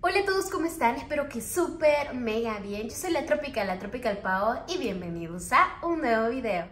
Hola a todos, ¿cómo están? Espero que súper mega bien. Yo soy la Tropical Pau y bienvenidos a un nuevo video.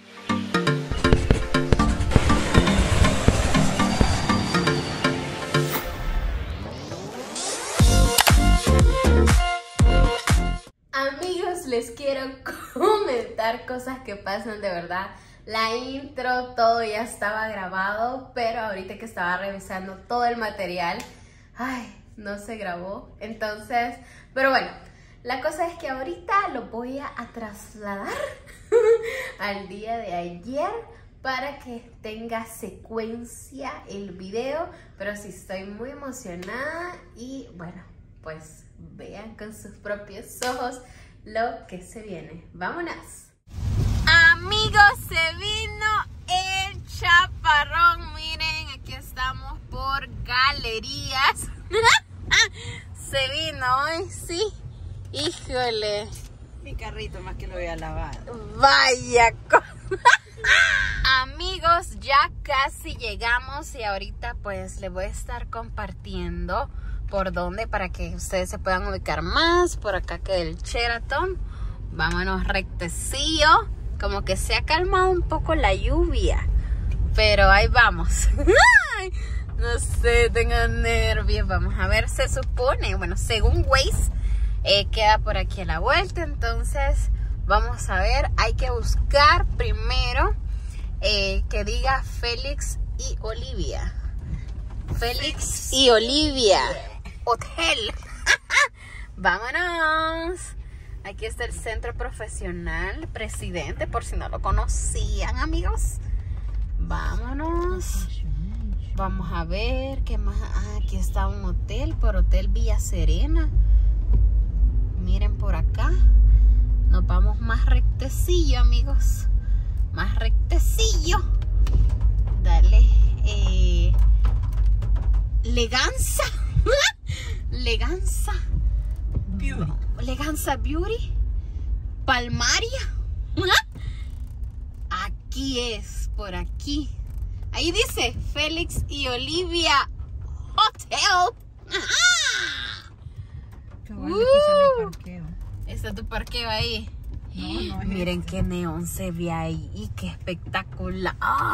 Amigos, les quiero comentar cosas que pasan de verdad. La intro, todo ya estaba grabado, pero ahorita que estaba revisando todo el material, no se grabó. Entonces, pero bueno, la cosa es que ahorita lo voy a trasladar al día de ayer para que tenga secuencia el video. Pero sí estoy muy emocionada y bueno, pues vean con sus propios ojos lo que se viene. ¡Vámonos! Amigos, se vino el chaparrón. Miren, aquí estamos por Galerías. Se vino hoy, sí. Híjole. Mi carrito más que lo voy a lavar. Vaya cosa. Amigos, ya casi llegamos y ahorita pues les voy a estar compartiendo por dónde para que ustedes se puedan ubicar más. Por acá queda el Sheraton. Vámonos rectecillo. Como que se ha calmado un poco la lluvia, pero ahí vamos. No sé, tengo nervios. Vamos a ver, se supone, bueno, según Waze, queda por aquí a la vuelta. Entonces, vamos a ver. Hay que buscar primero que diga Félix y Olivia. Félix y Olivia Hotel. Vámonos. Aquí está el Centro Profesional Presidente, por si no lo conocían, amigos. Vámonos. Vamos a ver qué más. Aquí está un hotel, por Hotel Villa Serena. Miren por acá. Nos vamos más rectecillo, amigos. Más rectecillo. Dale. Leganza. Leganza Beauty. Leganza Beauty. Palmaria. Aquí es, por aquí. Ahí dice Félix y Olivia Hotel. Qué bueno, aquí está mi parqueo. Está tu parqueo ahí. No, miren qué neón se ve ahí. Y qué espectacular.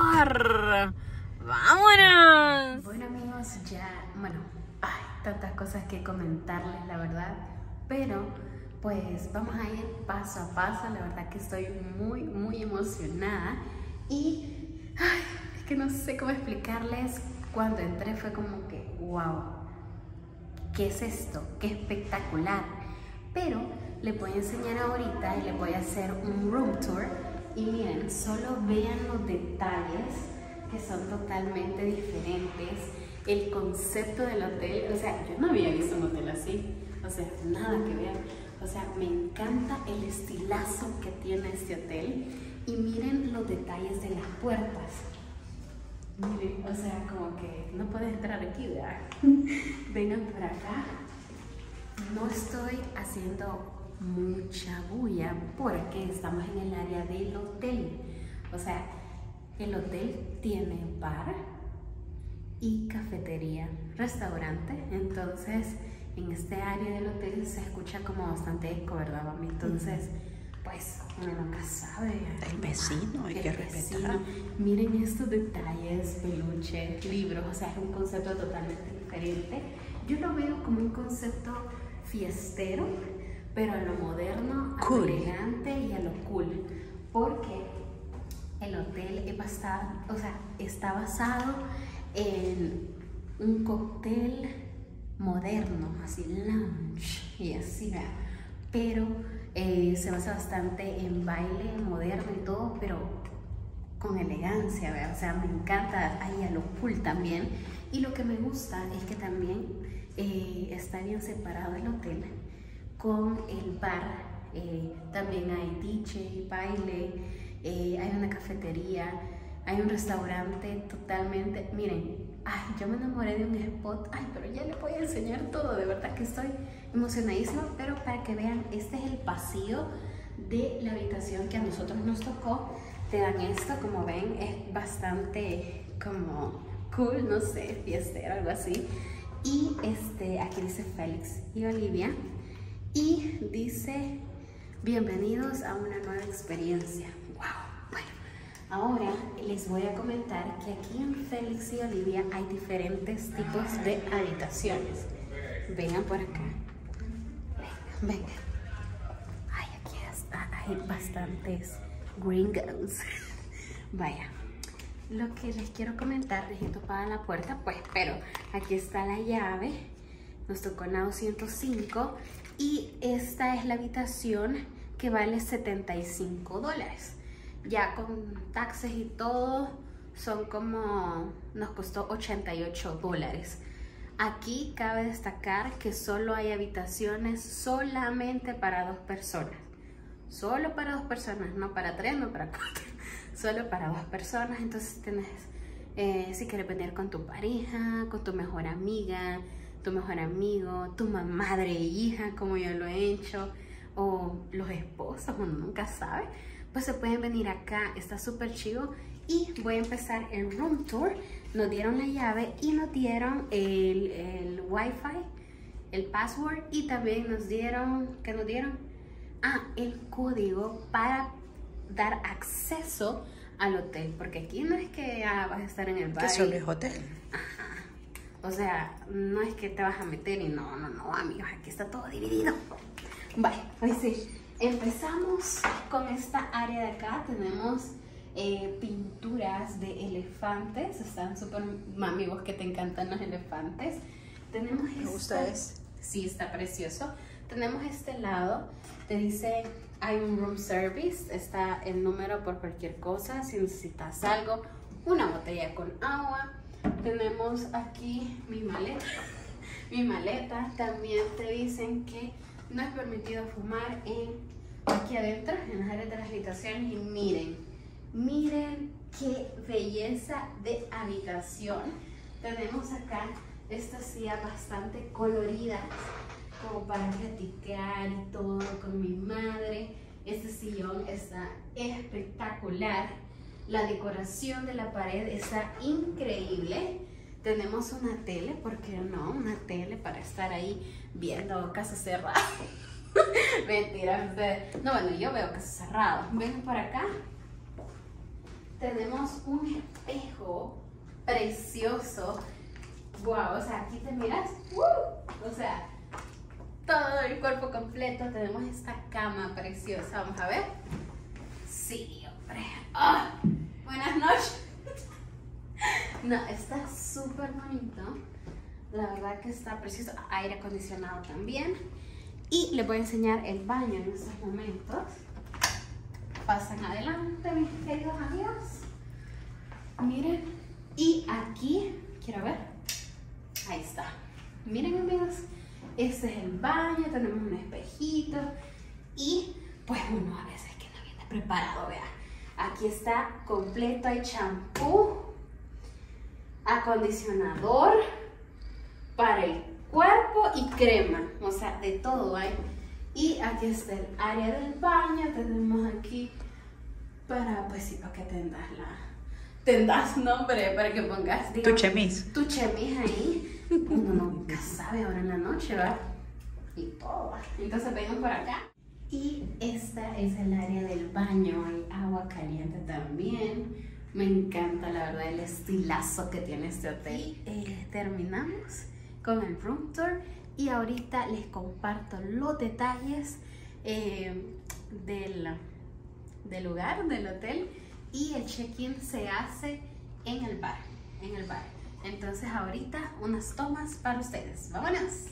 ¡Vámonos! Bueno, amigos, ya, bueno, tantas cosas que comentarles, la verdad. Pero, pues, vamos a ir paso a paso. La verdad que estoy muy emocionada. Y, es que no sé cómo explicarles. Cuando entré fue como que, wow, ¿qué es esto? ¡Qué espectacular! Pero les voy a enseñar ahorita y les voy a hacer un room tour. Y miren, solo vean los detalles que son totalmente diferentes. El concepto del hotel, o sea, yo no había visto un hotel así. O sea, nada que ver. O sea, me encanta el estilazo que tiene este hotel. Y miren los detalles de las puertas. Miren, o sea, como que no puedes entrar aquí, ¿verdad? Vengan por acá. No estoy haciendo mucha bulla porque estamos en el área del hotel. O sea, el hotel tiene bar y cafetería, restaurante. Entonces, en este área del hotel se escucha como bastante eco, ¿verdad, mami? Entonces, pues, uno nunca sabe. El vecino, hay que respetar. Miren estos detalles, peluche, libros, o sea, es un concepto totalmente diferente. Yo lo veo como un concepto fiestero, pero a lo moderno, a lo elegante y a lo cool. Porque el hotel es bastante, o sea, está basado en un cóctel moderno, así lounge y así, ¿verdad? Pero se basa bastante en baile moderno y todo, pero con elegancia, ¿verdad? O sea, me encanta ahí a lo cool también. Y lo que me gusta es que también está bien separado el hotel con el bar. También hay DJ, baile, hay una cafetería, hay un restaurante totalmente. Miren, yo me enamoré de un spot. Pero ya les voy a enseñar todo. De verdad que estoy emocionadísima. Pero para que vean, este es el pasillo de la habitación que a nosotros nos tocó. Te dan esto, como ven, es bastante como cool, no sé, fiestero, algo así. Y aquí dice Félix y Olivia. Y dice, bienvenidos a una nueva experiencia. Wow. Bueno, ahora les voy a comentar que aquí en Félix y Olivia hay diferentes tipos de habitaciones. Vengan por acá. Vengan. Ay, aquí está. Hay bastantes gringos. Vaya. Lo que les quiero comentar, dejé topada la puerta, pues, pero aquí está la llave. Nos tocó en la 205 y esta es la habitación que vale $75. Ya con taxes y todo, son como, nos costó $88. Aquí cabe destacar que solo hay habitaciones solamente para 2 personas. Solo para 2 personas, no para 3, no para 4. Solo para 2 personas. Entonces tenés, si quieres venir con tu pareja, con tu mejor amiga, tu mejor amigo, tu madre e hija, como yo lo he hecho, o los esposos, uno nunca sabe, pues se pueden venir acá. Está súper chido. Y voy a empezar el room tour. Nos dieron la llave y nos dieron el wifi, el password, y también nos dieron, ¿qué nos dieron? El código para dar acceso al hotel, porque aquí no es que vas a estar en el bar. Que solo es hotel. Ajá. O sea, no es que te vas a meter y no, amigos, aquí está todo dividido. Vale, pues sí, empezamos con esta área de acá. Tenemos pinturas de elefantes. Están súper, amigos, que te encantan los elefantes. Tenemos Me gusta este. Sí, está precioso. Tenemos este lado, te dice hay un room service, está el número por cualquier cosa, si necesitas algo, una botella con agua. Tenemos aquí mi maleta. También te dicen que no es permitido fumar aquí adentro, en las áreas de las habitaciones. Y miren qué belleza de habitación. Tenemos acá estas sillas bastante coloridas, como para platicar y todo con mi madre. Este sillón está espectacular. La decoración de la pared está increíble. Tenemos una tele, ¿por qué no? Una tele para estar ahí viendo Casa Cerrada. Mentira, no, bueno, yo veo Casa Cerrada. Ven por acá. Tenemos un espejo precioso. Wow, o sea, aquí te miras. O sea, todo el cuerpo completo. Tenemos esta cama preciosa. Vamos a ver. Sí, hombre. Buenas noches. No, está súper bonito. La verdad que está precioso. Aire acondicionado también. Y les voy a enseñar el baño en estos momentos. Pasan adelante, mis queridos amigos. Miren. Y aquí, quiero ver. Ahí está. Miren, amigos. Este es el baño. Tenemos un espejito. Y pues uno a veces que no viene preparado, vean. Aquí está completo. Hay champú, acondicionador para el cuerpo y crema. O sea, de todo hay. Y aquí está el área del baño. Tenemos aquí para, pues sí, para que tendas nombre, para que pongas, digamos, Tu chemis. Tu chemis ahí. Uno nunca sabe ahora en la noche, ¿verdad? Y todo. Entonces vengan por acá. Y esta es el área del baño. Hay agua caliente también. Me encanta, la verdad, el estilazo que tiene este hotel. Terminamos con el room tour y ahorita les comparto los detalles del lugar, del hotel, y el check-in se hace en el bar, Entonces ahorita unas tomas para ustedes. ¡Vámonos!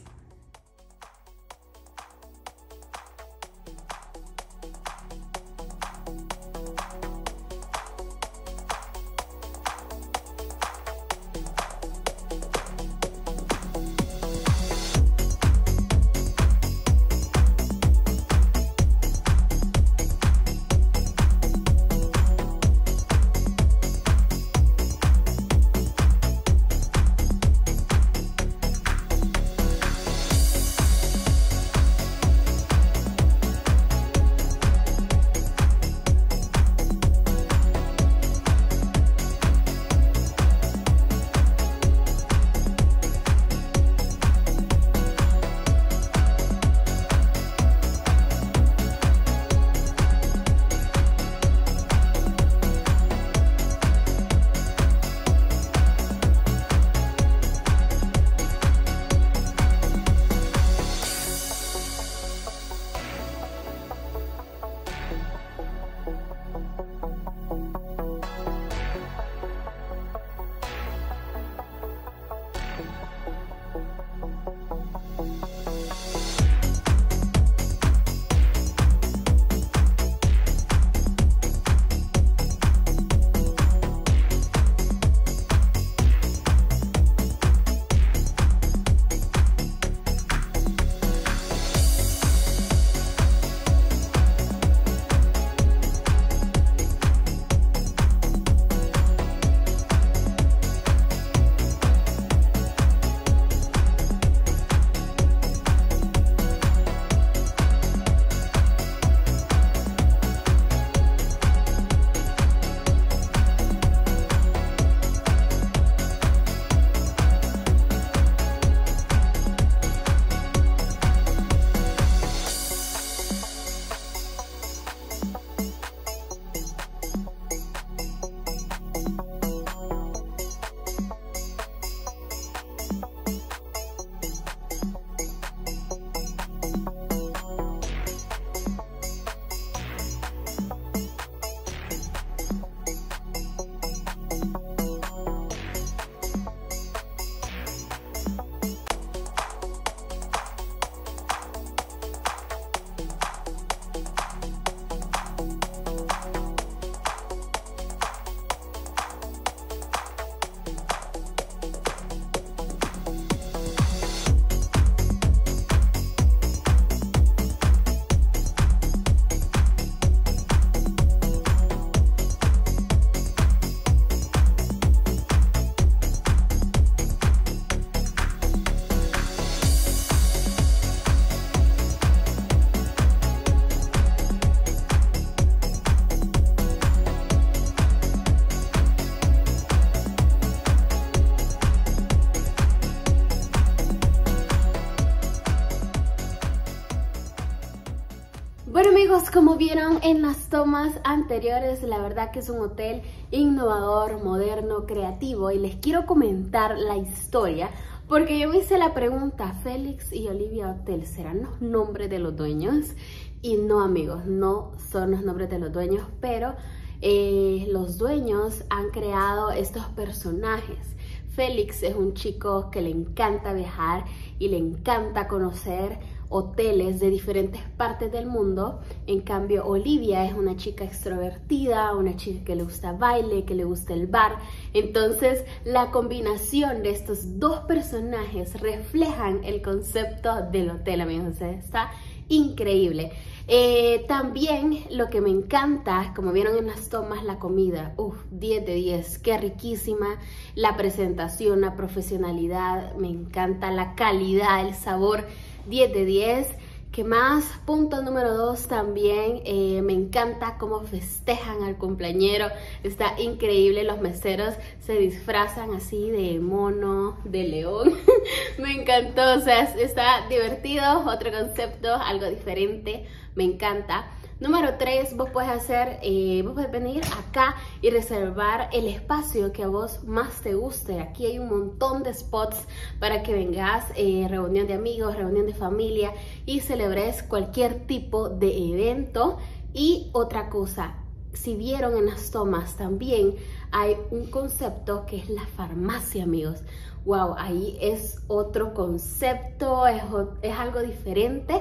Bueno amigos, como vieron en las tomas anteriores, la verdad que es un hotel innovador, moderno, creativo, y les quiero comentar la historia porque yo me hice la pregunta, Félix y Olivia Hotel, ¿serán los nombres de los dueños? Y no amigos, no son los nombres de los dueños, pero los dueños han creado estos personajes. Félix es un chico que le encanta viajar y le encanta conocer hoteles de diferentes partes del mundo. En cambio, Olivia es una chica extrovertida, una chica que le gusta baile, que le gusta el bar. Entonces, la combinación de estos dos personajes reflejan el concepto del hotel, amigos. O sea, está increíble. También lo que me encanta, como vieron en las tomas, la comida, 10 de 10, qué riquísima, la presentación, la profesionalidad, me encanta la calidad, el sabor, 10 de 10. ¿Qué más? Punto número 2 también, me encanta cómo festejan al cumpleañero, está increíble, los meseros se disfrazan así de mono, de león, me encantó, o sea, está divertido, otro concepto, algo diferente, me encanta. Número 3, vos puedes venir acá y reservar el espacio que a vos más te guste. Aquí hay un montón de spots para que vengas, reunión de amigos, reunión de familia y celebres cualquier tipo de evento. Y otra cosa, si vieron en las tomas también hay un concepto que es la farmacia, amigos. Wow, ahí es otro concepto, es algo diferente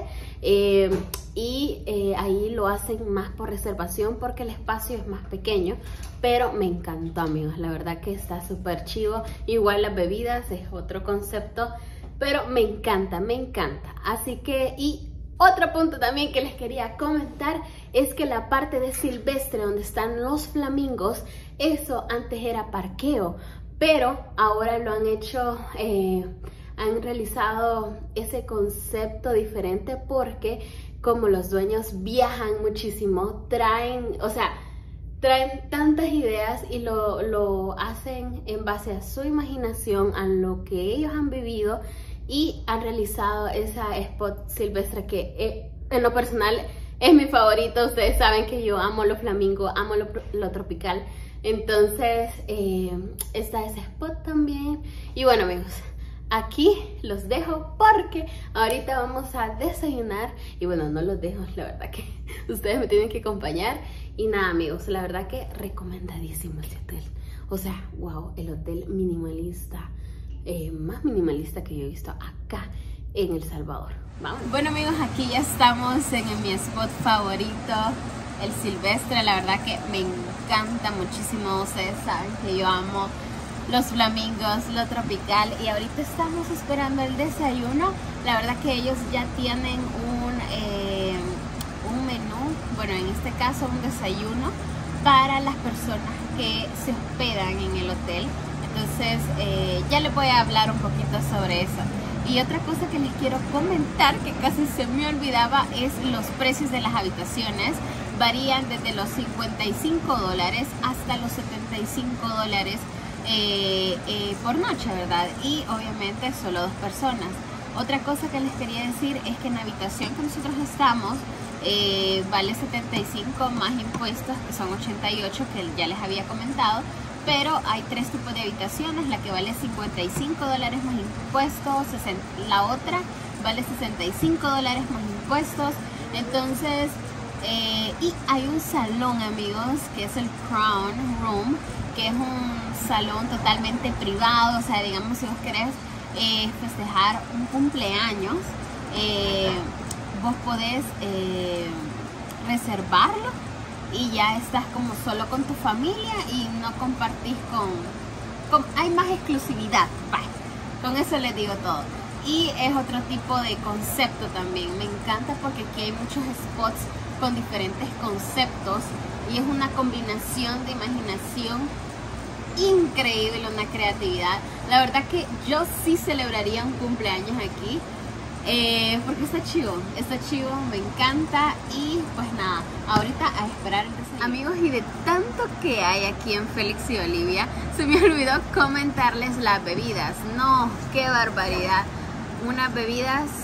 ahí lo hacen más por reservación porque el espacio es más pequeño, pero me encantó amigos, la verdad que está súper chivo. Igual las bebidas es otro concepto, pero me encanta, así que otro punto también que les quería comentar es que la parte de Silvestre donde están los flamingos, eso antes era parqueo, pero ahora lo han hecho, han realizado ese concepto diferente porque como los dueños viajan muchísimo, traen tantas ideas y lo hacen en base a su imaginación, a lo que ellos han vivido y han realizado esa spot silvestre que en lo personal es mi favorito. Ustedes saben que yo amo los flamingos, amo lo tropical. Entonces está ese spot también. Y bueno amigos, aquí los dejo porque ahorita vamos a desayunar. Y bueno, no los dejo, la verdad que ustedes me tienen que acompañar. Y nada amigos, la verdad que recomendadísimo este hotel. O sea, wow, el hotel minimalista, más minimalista que yo he visto acá en El Salvador. Vamos. Bueno amigos, aquí ya estamos en mi spot favorito, el Silvestre. La verdad que me encanta muchísimo. Ustedes saben que yo amo los flamingos, lo tropical, y ahorita estamos esperando el desayuno. La verdad que ellos ya tienen un menú, bueno, en este caso un desayuno para las personas que se hospedan en el hotel. Entonces ya les voy a hablar un poquito sobre eso. Y otra cosa que les quiero comentar, que casi se me olvidaba, es los precios de las habitaciones. Varían desde los $55 hasta los $75 por noche, ¿verdad? Y obviamente solo 2 personas. Otra cosa que les quería decir es que en la habitación que nosotros estamos vale 75 más impuestos, que son 88, que ya les había comentado. Pero hay 3 tipos de habitaciones, la que vale $55 más impuestos, la otra vale $65 más impuestos. Entonces, y hay un salón amigos, que es el Crown Room, que es un salón totalmente privado. O sea, digamos, si vos querés festejar un cumpleaños, vos podés reservarlo y ya estás como solo con tu familia y no compartís hay más exclusividad. Bye. Con eso les digo todo. Y es otro tipo de concepto también. Me encanta porque aquí hay muchos spots con diferentes conceptos y es una combinación de imaginación increíble, una creatividad. La verdad que yo sí celebraría un cumpleaños aquí, porque está chivo, me encanta. Y pues nada, ahorita a esperar el desayuno. Amigos, y de tanto que hay aquí en Félix y Olivia, se me olvidó comentarles las bebidas. No, qué barbaridad, unas bebidas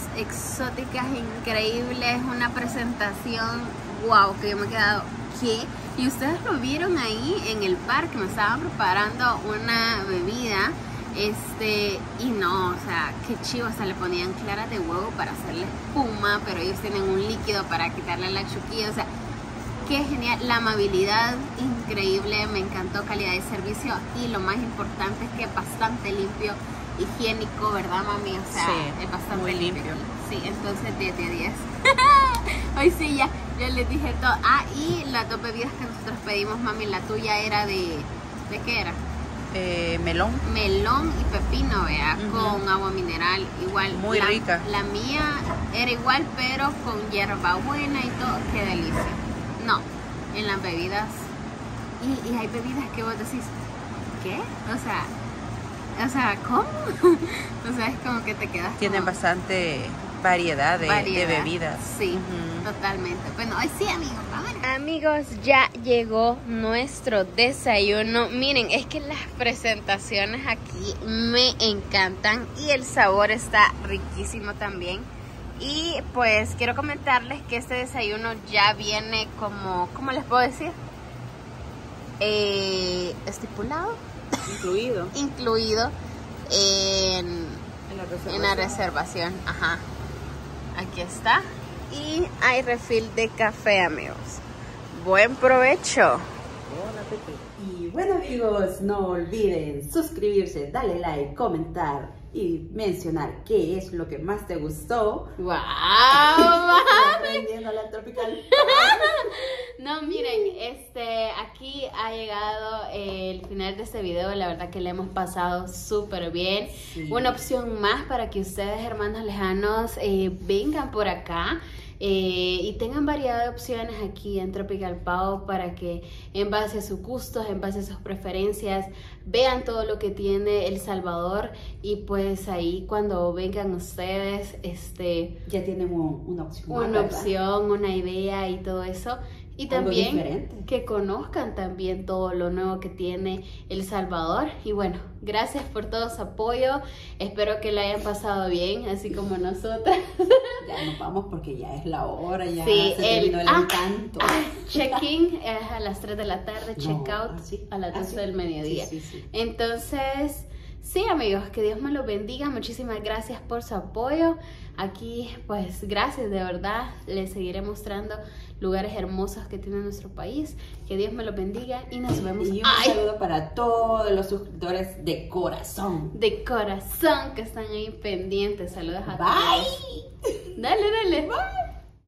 exóticas increíbles, una presentación, wow, que yo me he quedado, ¿qué? Y ustedes lo vieron ahí en el parque, me estaban preparando una bebida, y no, o sea, qué chivo, o sea, le ponían claras de huevo para hacerle espuma, pero ellos tienen un líquido para quitarle la chuquilla, o sea, qué genial, la amabilidad increíble, me encantó, calidad de servicio y lo más importante es que es bastante limpio, higiénico, ¿verdad, mami? O sea, sí, es bastante muy limpio. Sí, entonces 10 de 10. Hoy sí, ya les dije todo. Ah, y las dos bebidas que nosotros pedimos, mami, la tuya era ¿de qué era? Melón. Melón y pepino, vea, con agua mineral, igual. Muy rica. La mía era igual, pero con hierbabuena y todo, qué delicia. No, en las bebidas, y hay bebidas que vos decís, ¿qué? O sea, ¿cómo? O sea, es como que te quedas. Tienen como... bastante variedad de bebidas. Sí, totalmente. Bueno, hoy sí, amigos, vámonos. Amigos, ya llegó nuestro desayuno. Miren, es que las presentaciones aquí me encantan y el sabor está riquísimo también. Y pues quiero comentarles que este desayuno ya viene como, ¿cómo les puedo decir? Estipulado. Incluido en la reservación. Ajá. Aquí está. Y hay refill de café, amigos. Buen provecho. Y bueno, amigos, no olviden suscribirse, darle like, comentar y mencionar qué es lo que más te gustó. ¡Wow! Aprendiendo la tropical. No, miren, aquí ha llegado el final de este video. La verdad que le hemos pasado súper bien. Sí. Una opción más para que ustedes, hermanos lejanos, vengan por acá. Y tengan variedad de opciones aquí en Tropical Pau para que en base a sus gustos, en base a sus preferencias, vean todo lo que tiene El Salvador y pues ahí cuando vengan ustedes, ya tienen una opción. una opción, una idea y todo eso. Y también diferente. que conozcan también todo lo nuevo que tiene El Salvador. Y bueno, gracias por todo su apoyo. Espero que lo hayan pasado bien, así como nosotras. Ya nos vamos porque ya es la hora, ya Sí, se terminó el encanto. Check-in es a las 3 de la tarde, check-out a las 12 del mediodía. Sí. Entonces, sí, amigos, que Dios me los bendiga. Muchísimas gracias por su apoyo. Aquí, pues, gracias, de verdad. Les seguiré mostrando lugares hermosos que tiene nuestro país. Que Dios me los bendiga y nos vemos. Y un saludo para todos los suscriptores de corazón. De corazón que están ahí pendientes. Saludos a todos. Bye. Dale. Bye.